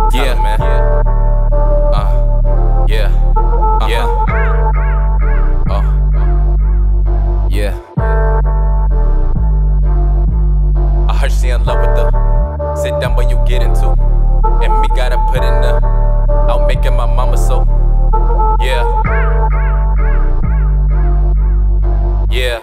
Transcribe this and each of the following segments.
Yeah, man. Yeah. Yeah. Yeah. I heard she in love with the sit down, but you get into. And me gotta put in the out making my mama so. Yeah. Yeah.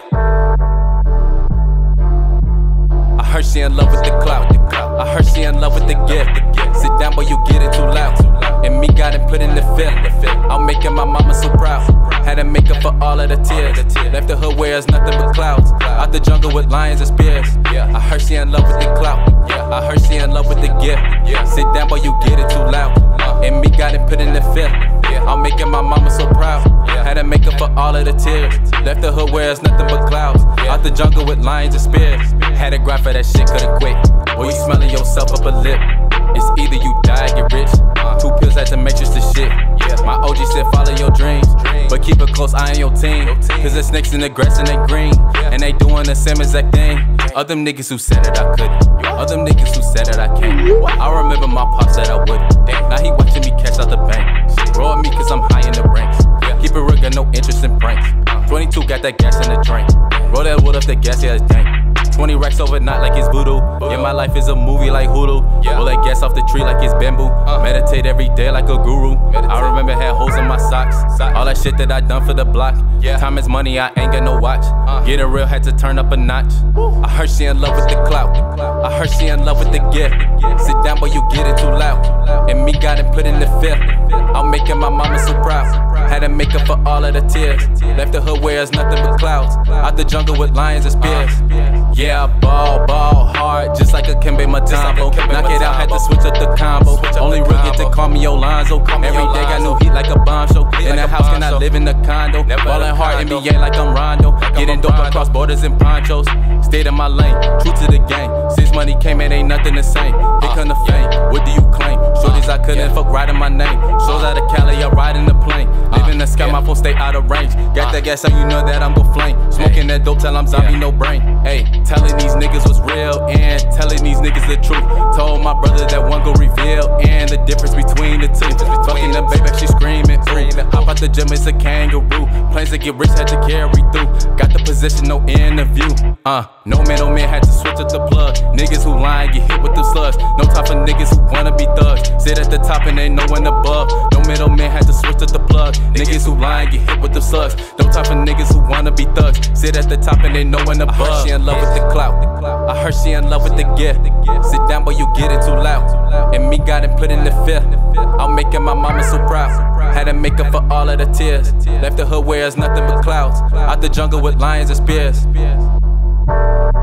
I heard she in love with the clout. I heard she in love with the gift. Sit down, but you get it too loud. And me gotta put in the fifth. I'm making my mama so proud. Had to make up for all of the tears. Left the hood where it's nothing but clouds. Out the jungle with lions and spears. I heard she in love with the clout. I heard she in love with the gift. Sit down, but you get it too loud. And me gotta put in the fifth. I'm making my mama so proud. Had to make up for all of the tears. Left the hood where it's nothing but clouds. Out the jungle with lions and spears. Had a grind for that shit, couldn't quit. Or you smelling yourself up a lip. It's either you die or get rich. 2 pills had to matrix the shit. My OG said follow your dreams, but keep a close eye on your team. Cause the snakes in the grass and they green. And they doing the same exact thing. Other niggas who said that I couldn't. Other niggas who said that I can't. I remember my pop said I wouldn't. Now he watching me cash out the bank. Roll at me cause I'm high in the ranks. Keep it real, got no interest in pranks. 22 got that gas in the drink. Roll that wood up the gas, yeah, it's dank. 20 racks overnight like it's voodoo. Yeah, my life is a movie like Hulu. Roll that gas off the tree like it's bamboo. Meditate every day like a guru. I remember had holes in my socks. All that shit that I done for the block. Time is money, I ain't got no watch. Getting real, had to turn up a notch. I heard she in love with the clout. I heard she in love with the gift. Sit down, but you get it too loud. And me gotta put in the fifth. I'm making my mama so proud. Had to make up for all of the tears. Left the hood where it's nothing but clouds. Out the jungle with lions and spears. Yeah, I ball hard, just like a Kembe Mutombo. Knock it out, had to switch up the combo. Only real get to call me Yolonzo. Every day got new heat like a bomb show. In the house, can I live in the condo? Ballin' hard, NBA like I'm Rondo. Getting dope across borders in ponchos. Stayed in my lane, true to the game. Since money came, it ain't nothing the same. Here come the fame, what do you claim? Shorties I couldn't fuck right in my name. Shows out of Cali, I ride in the plane. Live in the sky, my phone stay out of range. Got that gas, so you know that I'm gon' flame. Smoking that dope till I'm zombie, no brain. Ayy, telling these niggas what's real and telling these niggas the truth. Told my brother that one go reveal and the difference between the two. Fucking the baby, she screaming. Hop out the gym, it's a kangaroo. Planes that get rich had to carry through. Got the position, no interview. No man had to switch up the plug. Niggas who lying get hit with the slugs. No time for niggas who wanna be thugs. Sit at the top and ain't no one above. No middleman had to switch up the plug. Niggas who lying get hit with the slugs. No time for niggas who wanna be thugs. Sit at the top and ain't no one above. I heard she in love with the clout. I heard she in love with the gift. Sit down, but you get it too loud. And me gotta put in the fifth. I'm making my mama so proud. Had to make up for all of the tears. Left the hood where it's nothing but clouds. Out the jungle with lions and spears.